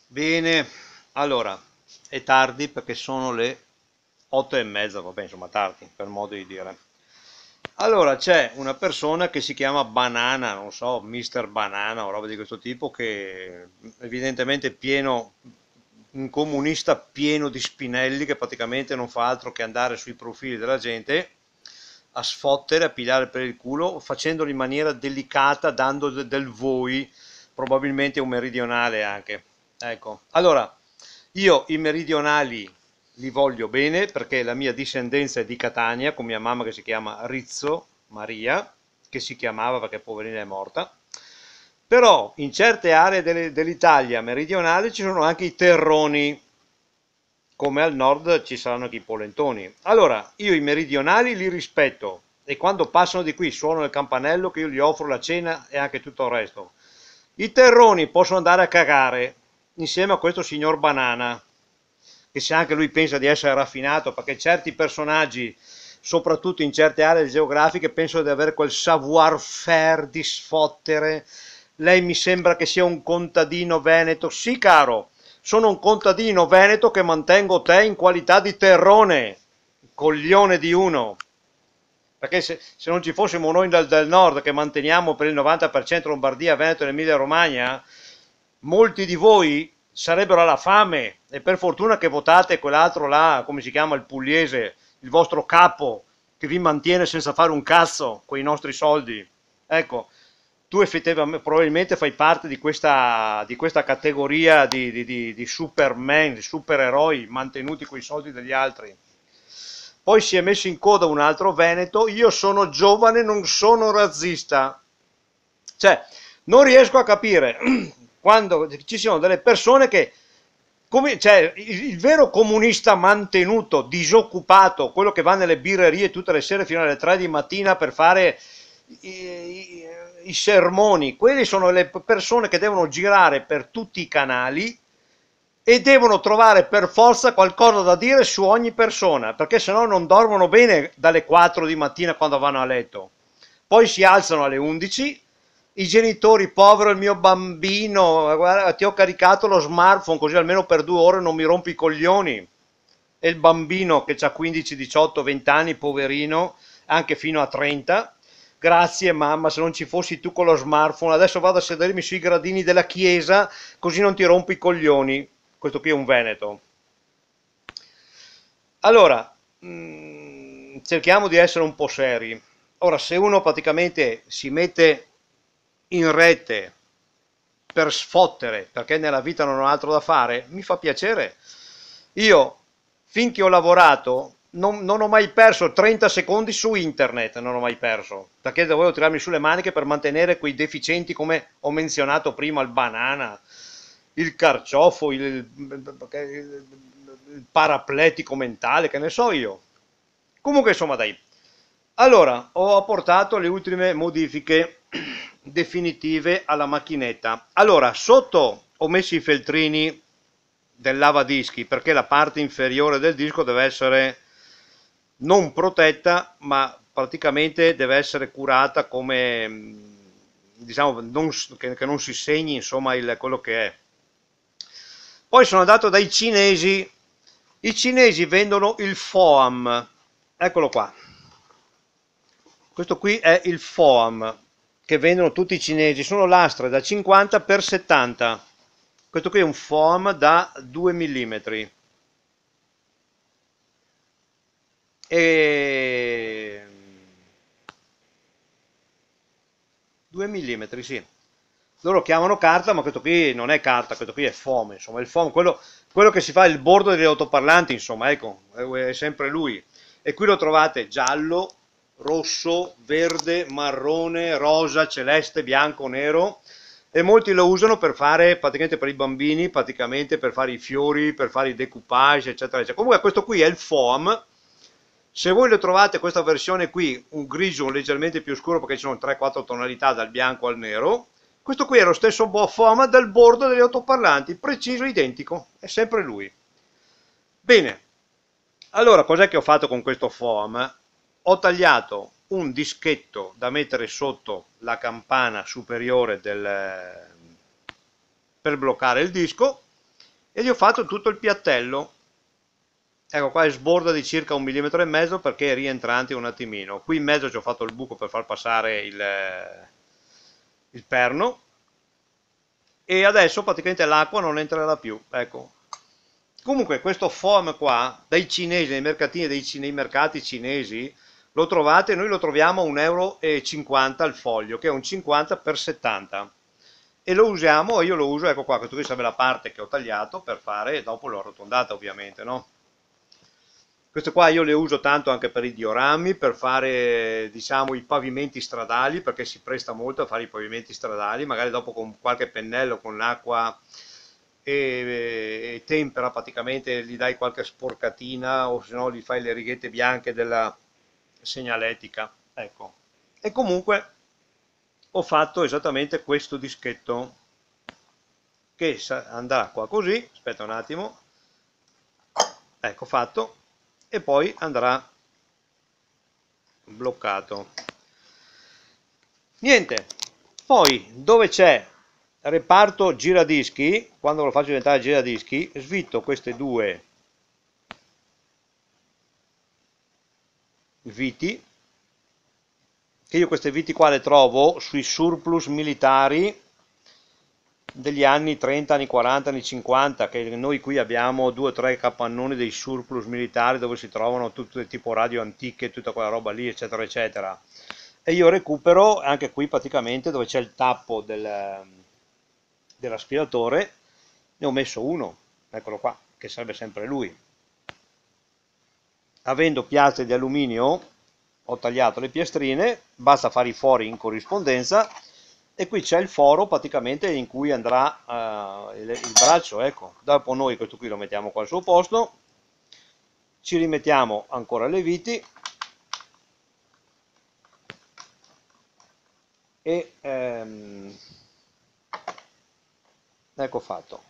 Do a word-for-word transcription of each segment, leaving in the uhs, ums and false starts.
Bene, allora, è tardi perché sono le otto e mezza, vabbè, insomma, tardi, per modo di dire. Allora, c'è una persona che si chiama Banana, non so, mister Banana o roba di questo tipo, che evidentemente è pieno, un comunista pieno di spinelli che praticamente non fa altro che andare sui profili della gente a sfottere, a pigliare per il culo, facendolo in maniera delicata, dando de- del voi, probabilmente un meridionale anche. Ecco, allora, io i meridionali li voglio bene perché la mia discendenza è di Catania, con mia mamma che si chiama Rizzo Maria, che si chiamava perché poverina è morta. Però in certe aree delle- dell'Italia meridionale ci sono anche i terroni, come al nord ci saranno anche i polentoni. Allora, io i meridionali li rispetto e quando passano di qui suono il campanello che io gli offro la cena e anche tutto il resto. I terroni possono andare a cagare insieme a questo signor Banana, che se anche lui pensa di essere raffinato, perché certi personaggi, soprattutto in certe aree geografiche, pensano di avere quel savoir-faire di sfottere. Lei mi sembra che sia un contadino veneto. Sì, caro, sono un contadino veneto che mantengo te in qualità di terrone, coglione di uno. Perché se, se non ci fossimo noi del, del nord che manteniamo per il novanta per cento Lombardia, Veneto e Emilia Romagna, molti di voi sarebbero alla fame e per fortuna che votate quell'altro là, come si chiama il pugliese, il vostro capo, che vi mantiene senza fare un cazzo con i nostri soldi. Ecco, tu effettivamente probabilmente fai parte di questa, di questa categoria di, di, di, di superman, di supereroi mantenuti con i soldi degli altri. Poi si è messo in coda un altro veneto, io sono giovane, non sono razzista. Cioè, non riesco a capire quando ci sono delle persone che, come, cioè, il, il vero comunista mantenuto, disoccupato, quello che va nelle birrerie tutte le sere fino alle tre di mattina per fare i, i, i sermoni, quelle sono le persone che devono girare per tutti i canali e devono trovare per forza qualcosa da dire su ogni persona, perché sennò non dormono bene dalle quattro di mattina quando vanno a letto. Poi si alzano alle undici, i genitori, povero il mio bambino, guarda, ti ho caricato lo smartphone così almeno per due ore non mi rompi i coglioni. E il bambino che ha quindici, diciotto, venti anni, poverino, anche fino a trenta, grazie mamma, se non ci fossi tu con lo smartphone, adesso vado a sedermi sui gradini della chiesa così non ti rompi i coglioni. Questo qui è un veneto. Allora, mh, cerchiamo di essere un po' seri. Ora, se uno praticamente si mette in rete per sfottere, perché nella vita non ho altro da fare, mi fa piacere. Io, finché ho lavorato, non, non ho mai perso trenta secondi su internet, non ho mai perso, perché dovevo tirarmi sulle maniche per mantenere quei deficienti come ho menzionato prima, il banana, il carciofo, il, il, il parapletico mentale, che ne so io. Comunque, insomma, dai. Allora, ho apportato le ultime modifiche definitive alla macchinetta. Allora, sotto ho messo i feltrini del lavadischi perché la parte inferiore del disco deve essere non protetta, ma praticamente deve essere curata come, mh, diciamo, non s- che, che non si segni, insomma, il, quello che è. Poi sono andato dai cinesi. I cinesi vendono il foam. Eccolo qua. Questo qui è il foam che vendono tutti i cinesi. Sono lastre da cinquanta per settanta. Questo qui è un foam da due millimetri. E due millimetri, sì. Loro chiamano carta, ma questo qui non è carta, questo qui è foam, insomma, il foam, quello, quello che si fa il bordo degli autoparlanti, insomma, ecco, è, è sempre lui. E qui lo trovate giallo, rosso, verde, marrone, rosa, celeste, bianco, nero. E molti lo usano per fare, praticamente per i bambini, praticamente per fare i fiori, per fare i decoupage, eccetera, eccetera. Comunque questo qui è il foam. Se voi lo trovate questa versione qui, un grigio leggermente più scuro perché ci sono tre quattro tonalità dal bianco al nero, questo qui è lo stesso foam del bordo degli autoparlanti, preciso, identico, è sempre lui. Bene, allora cos'è che ho fatto con questo foam? Ho tagliato un dischetto da mettere sotto la campana superiore del, per bloccare il disco e gli ho fatto tutto il piattello. Ecco qua è sborda di circa un millimetro e mezzo perché è rientrante un attimino. Qui in mezzo ci ho fatto il buco per far passare il, il perno e adesso praticamente l'acqua non entrerà più. Ecco. Comunque questo foam qua dai cinesi, nei mercatini dei, nei mercati cinesi lo trovate, noi lo troviamo a un euro e cinquanta al foglio, che è un cinquanta per settanta. E lo usiamo, io lo uso, ecco qua, questo qui serve la parte che ho tagliato per fare, e dopo l'ho arrotondata ovviamente, no? Questo qua io le uso tanto anche per i diorami, per fare, diciamo, i pavimenti stradali, perché si presta molto a fare i pavimenti stradali, magari dopo con qualche pennello, con l'acqua e, e tempera praticamente, gli dai qualche sporcatina o se no gli fai le righette bianche della segnaletica, ecco. E comunque ho fatto esattamente questo dischetto che andrà qua così, aspetta un attimo, ecco fatto, e poi andrà bloccato. Niente, poi dove c'è reparto giradischi, quando lo faccio diventare giradischi, svitto queste due viti, che io queste viti qua le trovo sui surplus militari degli anni trenta, anni quaranta, anni cinquanta, che noi qui abbiamo due o tre capannoni dei surplus militari dove si trovano tutte tipo radio antiche, tutta quella roba lì, eccetera, eccetera. E io recupero anche qui praticamente dove c'è il tappo del, dell'aspiratore, ne ho messo uno, eccolo qua, che sarebbe sempre lui. Avendo piastre di alluminio, ho tagliato le piastrine, basta fare i fori in corrispondenza. E qui c'è il foro praticamente in cui andrà uh, il, il braccio, ecco. Dopo noi questo qui lo mettiamo qua al suo posto, ci rimettiamo ancora le viti e ehm, ecco fatto.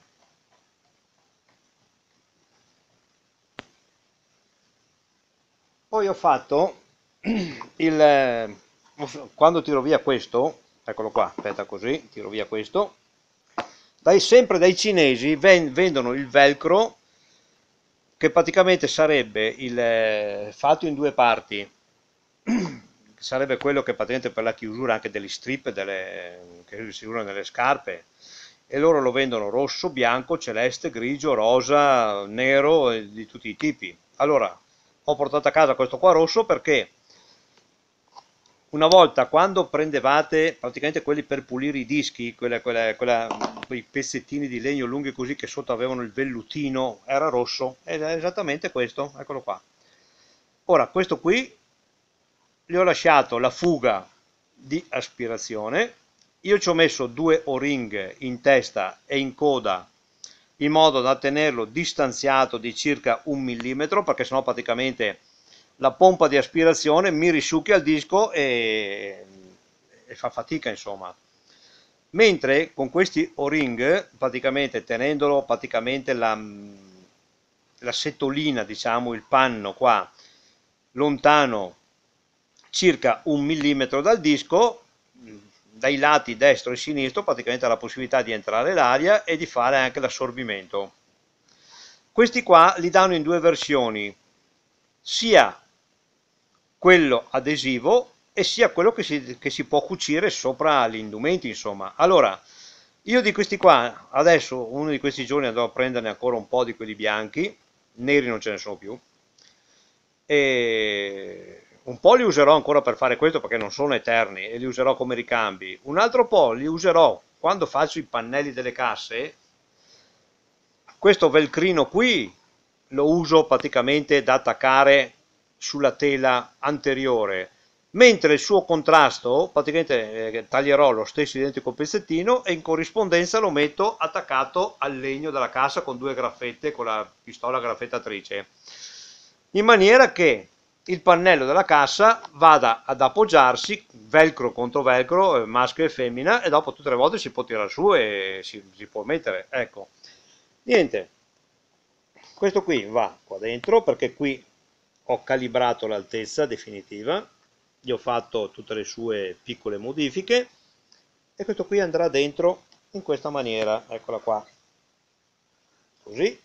Poi ho fatto il quando tiro via questo, eccolo qua, aspetta così, tiro via questo, dai, sempre dai cinesi vendono il velcro che praticamente sarebbe il fatto in due parti, sarebbe quello che praticamente per la chiusura anche delle strip delle, che si usano nelle scarpe, e loro lo vendono rosso, bianco, celeste, grigio, rosa, nero e di tutti i tipi. Allora ho portato a casa questo qua rosso perché una volta quando prendevate praticamente quelli per pulire i dischi, quella, quella, quella, quei pezzettini di legno lunghi così che sotto avevano il vellutino, era rosso, ed è esattamente questo, eccolo qua. Ora questo qui gli ho lasciato la fuga di aspirazione, io ci ho messo due o-ring in testa e in coda in modo da tenerlo distanziato di circa un millimetro, perché sennò praticamente la pompa di aspirazione mi risucchia il disco e, e fa fatica, insomma. Mentre con questi o-ring, praticamente tenendolo praticamente la, la setolina, diciamo il panno qua, lontano circa un millimetro dal disco, dai lati destro e sinistro praticamente ha la possibilità di entrare l'aria e di fare anche l'assorbimento. Questi qua li danno in due versioni, sia quello adesivo e sia quello che si, che si può cucire sopra gli indumenti, insomma. Allora, io di questi qua, adesso uno di questi giorni andrò a prenderne ancora un po' di quelli bianchi, neri non ce ne sono più, e un po' li userò ancora per fare questo perché non sono eterni e li userò come ricambi, un altro po' li userò quando faccio i pannelli delle casse. Questo velcrino qui lo uso praticamente da attaccare sulla tela anteriore, mentre il suo contrasto praticamente eh, taglierò lo stesso identico pezzettino e in corrispondenza lo metto attaccato al legno della cassa con due graffette, con la pistola graffettatrice, in maniera che il pannello della cassa vada ad appoggiarsi velcro contro velcro, maschio e femmina, e dopo tutte le volte si può tirare su e si, si può mettere, ecco. Niente, questo qui va qua dentro perché qui ho calibrato l'altezza definitiva, gli ho fatto tutte le sue piccole modifiche e questo qui andrà dentro in questa maniera, eccola qua, così,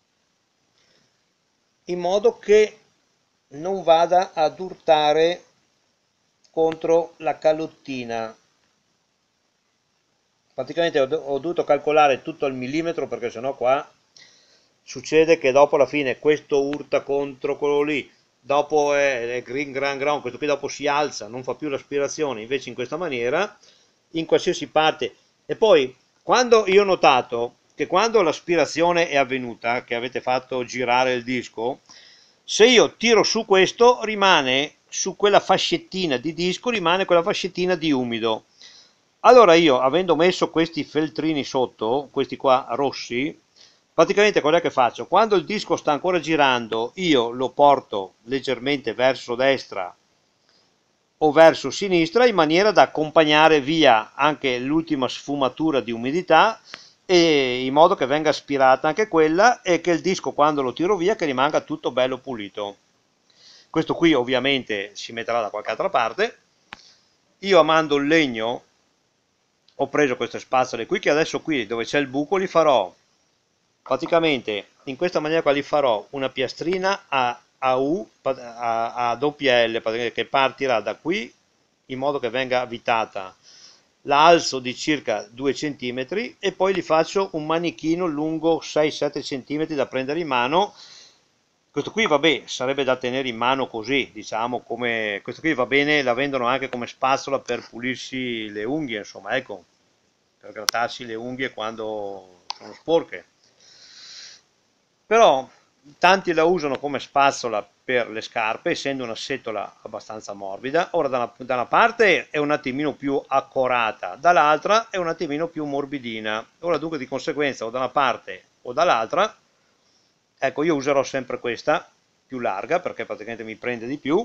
in modo che non vada ad urtare contro la calottina. Praticamente ho, ho dovuto calcolare tutto al millimetro, perché sennò qua succede che dopo alla fine questo urta contro quello lì, dopo è, è green gran ground, questo qui dopo si alza, non fa più l'aspirazione, invece in questa maniera, in qualsiasi parte. E poi, quando io ho notato che quando l'aspirazione è avvenuta, che avete fatto girare il disco, se io tiro su questo, rimane su quella fascettina di disco, rimane quella fascettina di umido. Allora io, avendo messo questi feltrini sotto, questi qua rossi, praticamente cos'è che faccio? Quando il disco sta ancora girando, io lo porto leggermente verso destra o verso sinistra, in maniera da accompagnare via anche l'ultima sfumatura di umidità, e in modo che venga aspirata anche quella, e che il disco, quando lo tiro via, che rimanga tutto bello pulito. Questo qui ovviamente si metterà da qualche altra parte. Io, amando il legno, ho preso queste spazzole qui, che adesso qui dove c'è il buco li farò praticamente in questa maniera qua, li farò una piastrina a, a U, a, a doppia L, che partirà da qui in modo che venga avvitata, la alzo di circa due centimetri e poi gli faccio un manichino lungo sei sette centimetri da prendere in mano. Questo qui vabbè, sarebbe da tenere in mano così, diciamo, come questo qui va bene, la vendono anche come spazzola per pulirsi le unghie, insomma, ecco, per grattarsi le unghie quando sono sporche. Però tanti la usano come spazzola per le scarpe, essendo una setola abbastanza morbida. Ora, da una, da una parte è un attimino più accorata, dall'altra è un attimino più morbidina. Ora dunque, di conseguenza, o da una parte o dall'altra, ecco, io userò sempre questa più larga, perché praticamente mi prende di più,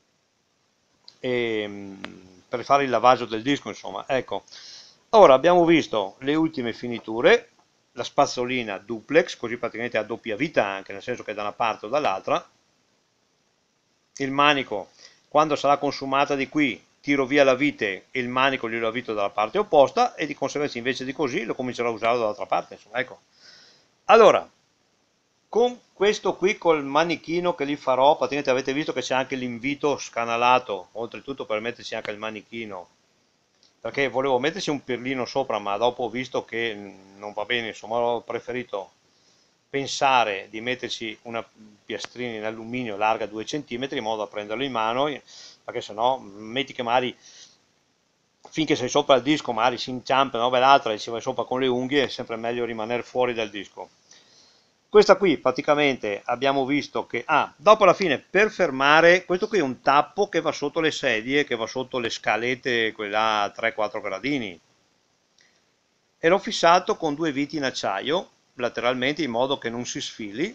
e, per fare il lavaggio del disco, insomma. Ecco, ora abbiamo visto le ultime finiture, la spazzolina duplex, così praticamente a doppia vita anche, nel senso che da una parte o dall'altra. Il manico, quando sarà consumata di qui, tiro via la vite e il manico glielo avvito dalla parte opposta, e di conseguenza, invece di così, lo comincerò a usare dall'altra parte, insomma, ecco. Allora, con questo qui, col manichino che li farò, praticamente avete visto che c'è anche l'invito scanalato, oltretutto per metterci anche il manichino, perché volevo metterci un pirlino sopra, ma dopo ho visto che non va bene, insomma ho preferito pensare di metterci una piastrina in alluminio larga due centimetri, in modo da prenderlo in mano, perché sennò metti che magari finché sei sopra il disco magari si inciampa una roba e l'altra e ci vai sopra con le unghie, è sempre meglio rimanere fuori dal disco. Questa qui praticamente abbiamo visto che, ah, dopo alla fine, per fermare, questo qui è un tappo che va sotto le sedie, che va sotto le scalette, quella a tre quattro gradini, e l'ho fissato con due viti in acciaio lateralmente, in modo che non si sfili.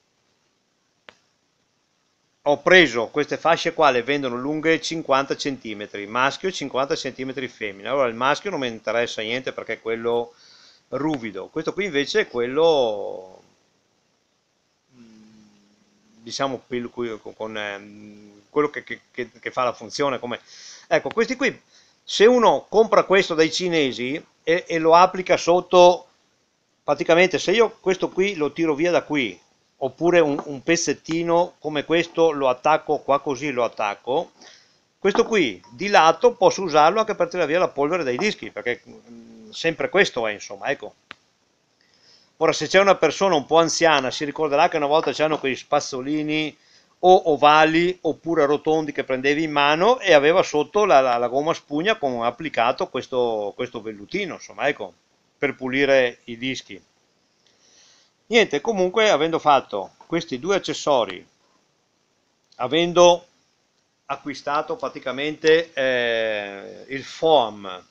Ho preso queste fasce qua, le vendono lunghe cinquanta centimetri, maschio, e cinquanta centimetri femmina. Allora il maschio non mi interessa niente perché è quello ruvido, questo qui invece è quello, diciamo, con eh, quello che, che, che fa la funzione, come, ecco, questi qui, se uno compra questo dai cinesi e, e lo applica sotto, praticamente se io questo qui lo tiro via da qui, oppure un, un pezzettino come questo lo attacco qua, così lo attacco, questo qui di lato posso usarlo anche per tirare via la polvere dai dischi, perché mh, sempre questo è, insomma, ecco. Ora, se c'è una persona un po' anziana, si ricorderà che una volta c'erano quei spazzolini o ovali oppure rotondi che prendevi in mano e aveva sotto la, la, la gomma spugna con applicato questo, questo vellutino, insomma, ecco, per pulire i dischi. Niente, comunque, avendo fatto questi due accessori, avendo acquistato praticamente eh, il foam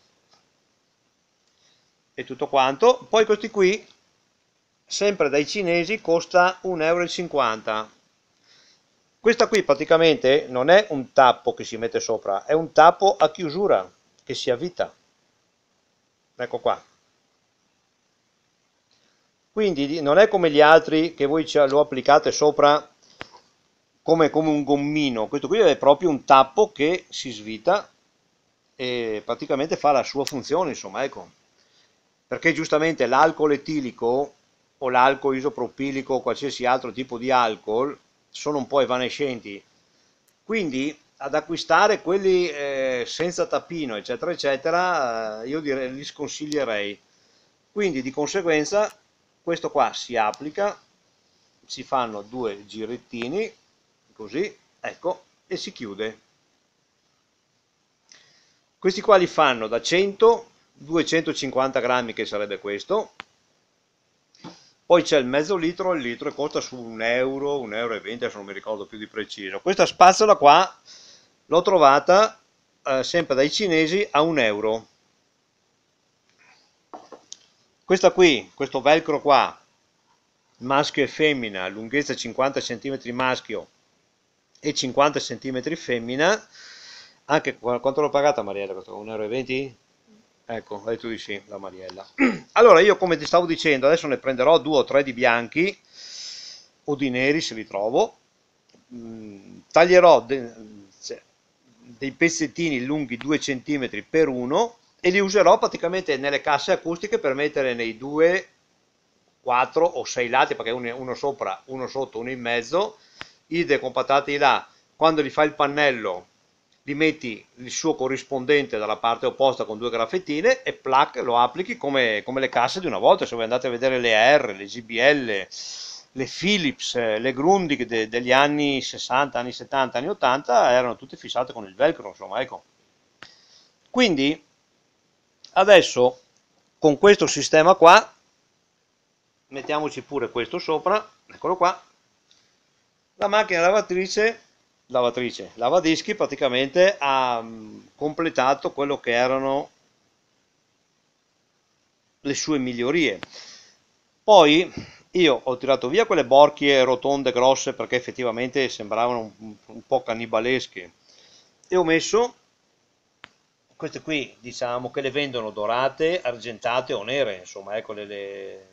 e tutto quanto, poi questi qui, sempre dai cinesi, costa un euro e cinquanta. Questa qui praticamente non è un tappo che si mette sopra, è un tappo a chiusura che si avvita. Ecco qua. Quindi non è come gli altri che voi lo applicate sopra come, come un gommino. Questo qui è proprio un tappo che si svita e praticamente fa la sua funzione, insomma, ecco. Perché giustamente l'alcol etilico o l'alcol isopropilico o qualsiasi altro tipo di alcol sono un po' evanescenti, quindi ad acquistare quelli eh, senza tappino eccetera eccetera, eh, io direi, li sconsiglierei. Quindi di conseguenza questo qua si applica, si fanno due girettini così, ecco, e si chiude. Questi qua li fanno da cento, duecentocinquanta grammi, che sarebbe questo. Poi c'è il mezzo litro, il litro, e costa su un euro, un euro e venti, adesso non mi ricordo più di preciso. Questa spazzola qua l'ho trovata eh, sempre dai cinesi a un euro. Questa qui, questo velcro qua, maschio e femmina, lunghezza cinquanta centimetri maschio e cinquanta centimetri femmina. Anche quanto l'ho pagata, Mariella? un euro e venti? Ecco, hai detto di sì, la Mariella. Allora, io come ti stavo dicendo, adesso ne prenderò due o tre di bianchi o di neri se li trovo. Mm, taglierò de- cioè, dei pezzettini lunghi due centimetri per uno e li userò praticamente nelle casse acustiche per mettere nei due, quattro o sei lati, perché uno, uno sopra, uno sotto, uno in mezzo, i decompattati là. Quando li fai il pannello, li metti il suo corrispondente dalla parte opposta con due graffettine e plac, lo applichi come, come le casse di una volta. Se voi andate a vedere le A R, le J B L, le Philips, eh, le Grundig de- degli anni sessanta, anni settanta, anni ottanta, erano tutte fissate con il velcro, insomma, ecco. Quindi adesso con questo sistema qua, mettiamoci pure questo sopra, eccolo qua, la macchina lavatrice, lavatrice, lavadischi praticamente ha mh, completato quello che erano le sue migliorie. Poi io ho tirato via quelle borchie rotonde grosse perché effettivamente sembravano un, un po' cannibalesche e ho messo queste qui, diciamo, che le vendono dorate, argentate o nere, insomma, ecco le, le-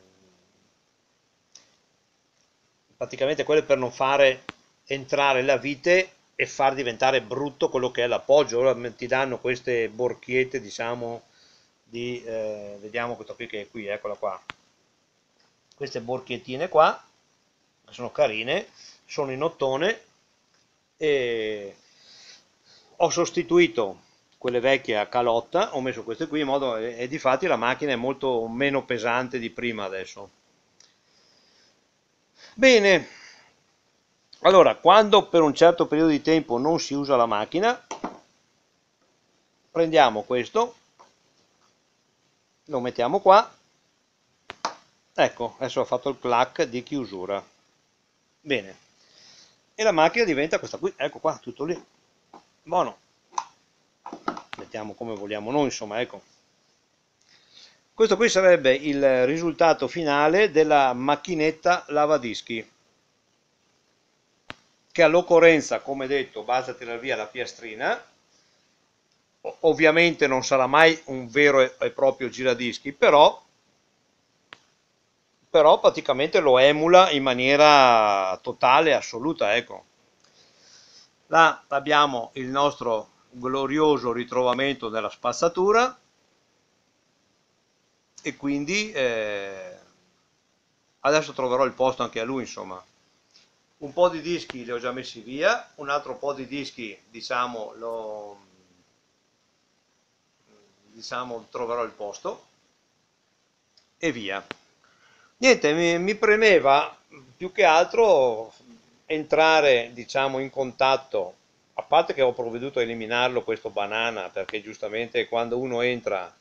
praticamente quelle per non fare entrare la vite e far diventare brutto quello che è l'appoggio. Ora ti danno queste borchiette, diciamo, di, eh, vediamo questo qui che è qui, eccola qua, queste borchiettine qua, che sono carine, sono in ottone e ho sostituito quelle vecchie a calotta, ho messo queste qui in modo, e, e difatti la macchina è molto meno pesante di prima adesso. Bene, allora, quando per un certo periodo di tempo non si usa la macchina, prendiamo questo, lo mettiamo qua, ecco, adesso ho fatto il clac di chiusura. Bene, e la macchina diventa questa qui, ecco qua, tutto lì. Buono, mettiamo come vogliamo noi, insomma, ecco. Questo qui sarebbe il risultato finale della macchinetta lavadischi, che all'occorrenza, come detto, basta tirare via la piastrina. Ovviamente non sarà mai un vero e proprio giradischi, però, però praticamente lo emula in maniera totale e assoluta, ecco. Là abbiamo il nostro glorioso ritrovamento della spazzatura e quindi eh, adesso troverò il posto anche a lui, insomma. Un po' di dischi li ho già messi via, un altro po' di dischi, diciamo, lo, diciamo, troverò il posto e via. Niente, mi, mi premeva più che altro entrare, diciamo, in contatto, a parte che ho provveduto a eliminarlo questo banana, perché giustamente quando uno entra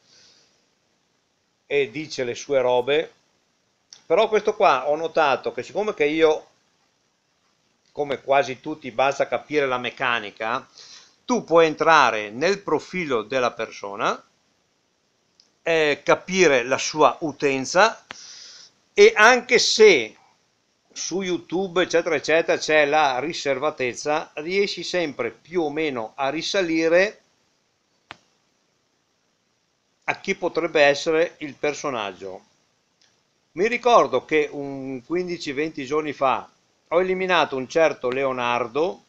e dice le sue robe, però questo qua ho notato che siccome che io, come quasi tutti, basta capire la meccanica, tu puoi entrare nel profilo della persona, eh, capire la sua utenza e anche se su YouTube eccetera eccetera c'è la riservatezza, riesci sempre più o meno a risalire a chi potrebbe essere il personaggio. Mi ricordo che un quindici venti giorni fa ho eliminato un certo Leonardo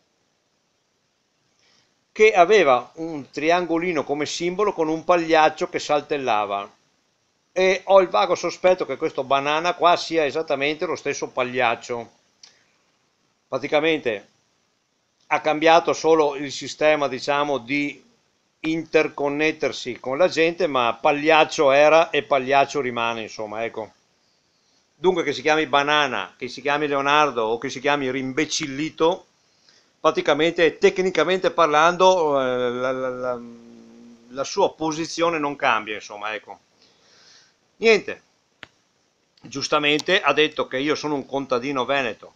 che aveva un triangolino come simbolo con un pagliaccio che saltellava. e ho il vago sospetto che questo Banana qua sia esattamente lo stesso pagliaccio. Praticamente ha cambiato solo il sistema, diciamo, di interconnettersi con la gente, ma Pagliaccio era e Pagliaccio rimane, insomma, ecco. Dunque che si chiami Banana, che si chiami Leonardo o che si chiami Rimbecillito, praticamente, tecnicamente parlando, eh, la, la- la- la sua posizione non cambia, insomma, ecco. Niente, giustamente ha detto che io sono un contadino veneto.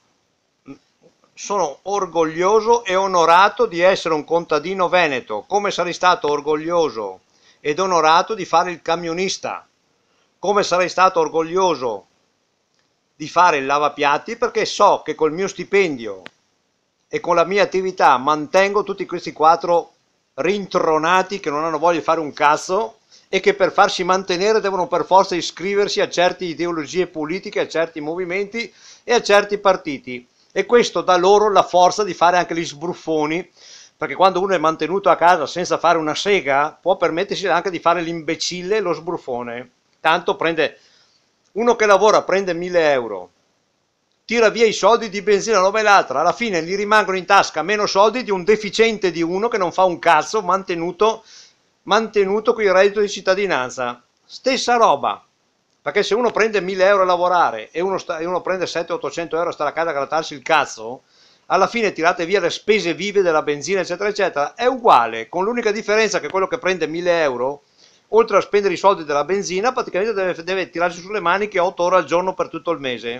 Sono orgoglioso e onorato di essere un contadino veneto, come sarei stato orgoglioso ed onorato di fare il camionista, come sarei stato orgoglioso di fare il lavapiatti, perché so che col mio stipendio e con la mia attività mantengo tutti questi quattro rintronati che non hanno voglia di fare un cazzo e che per farsi mantenere devono per forza iscriversi a certe ideologie politiche, a certi movimenti e a certi partiti. E questo dà loro la forza di fare anche gli sbruffoni, perché quando uno è mantenuto a casa senza fare una sega può permettersi anche di fare l'imbecille e lo sbruffone. Tanto prende uno che lavora, prende mille euro, tira via i soldi di benzina, roba e l'altra, alla fine gli rimangono in tasca meno soldi di un deficiente di uno che non fa un cazzo, mantenuto, mantenuto con il reddito di cittadinanza. Stessa roba. Perché se uno prende mille euro a lavorare e uno, sta, e uno prende settecento ottocento euro a stare a casa a grattarsi il cazzo, alla fine tirate via le spese vive della benzina, eccetera, eccetera, è uguale, con l'unica differenza che quello che prende mille euro, oltre a spendere i soldi della benzina, praticamente deve, deve tirarsi sulle maniche otto ore al giorno per tutto il mese.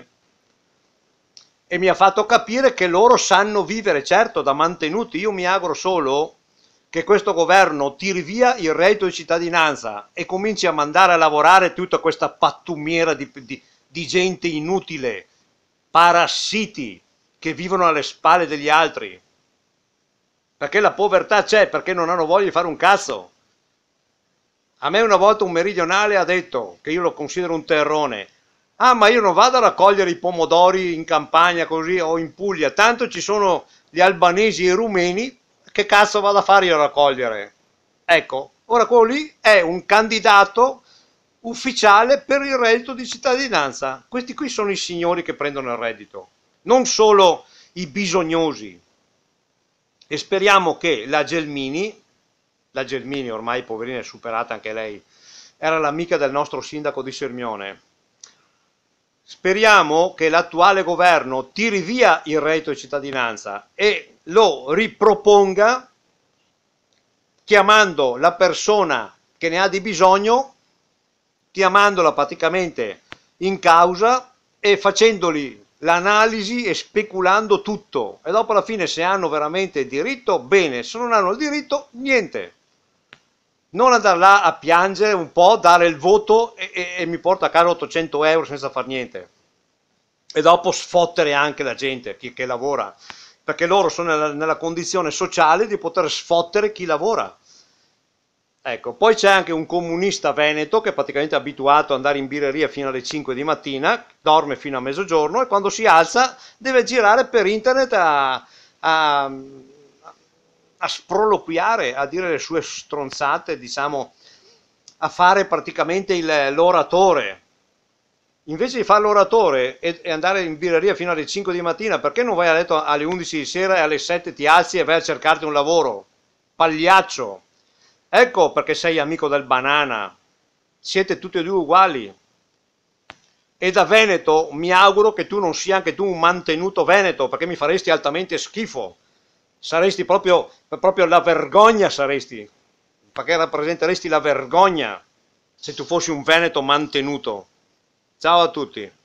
E mi ha fatto capire che loro sanno vivere, certo, da mantenuti. Io mi auguro solo che questo governo tiri via il reddito di cittadinanza e cominci a mandare a lavorare tutta questa pattumiera di, di, di gente inutile, parassiti che vivono alle spalle degli altri. Perché la povertà c'è, perché non hanno voglia di fare un cazzo. A me una volta un meridionale ha detto, che io lo considero un terrone, ah ma io non vado a raccogliere i pomodori in campagna così o in Puglia, tanto ci sono gli albanesi e i rumeni, che cazzo vado a fare io a raccogliere? Ecco, ora quello lì è un candidato ufficiale per il reddito di cittadinanza. Questi qui sono i signori che prendono il reddito, non solo i bisognosi. E speriamo che la Gelmini, la Gelmini ormai poverina è superata anche lei, era l'amica del nostro sindaco di Sirmione. Speriamo che l'attuale governo tiri via il reddito di cittadinanza e lo riproponga chiamando la persona che ne ha di bisogno, chiamandola praticamente in causa e facendogli l'analisi e speculando tutto. E dopo alla fine se hanno veramente diritto, bene, se non hanno il diritto, niente. Non andare là a piangere un po', dare il voto e, e, e mi porta a casa ottocento euro senza far niente. E dopo sfottere anche la gente, chi che lavora, perché loro sono nella, nella condizione sociale di poter sfottere chi lavora. Ecco, poi c'è anche un comunista veneto che è praticamente abituato ad andare in birreria fino alle cinque di mattina, dorme fino a mezzogiorno e quando si alza deve girare per internet a, a, a sproloquiare, a dire le sue stronzate, diciamo, a fare praticamente il- l'oratore. Invece di fare l'oratore e, e andare in birreria fino alle cinque di mattina, perché non vai a letto alle undici di sera e alle sette ti alzi e vai a cercarti un lavoro? Pagliaccio! Ecco perché sei amico del Banana. Siete tutti e due uguali. E da Veneto mi auguro che tu non sia anche tu un mantenuto veneto, perché mi faresti altamente schifo. Saresti proprio, proprio la vergogna, saresti. Perché rappresenteresti la vergogna se tu fossi un veneto mantenuto. Ciao a tutti.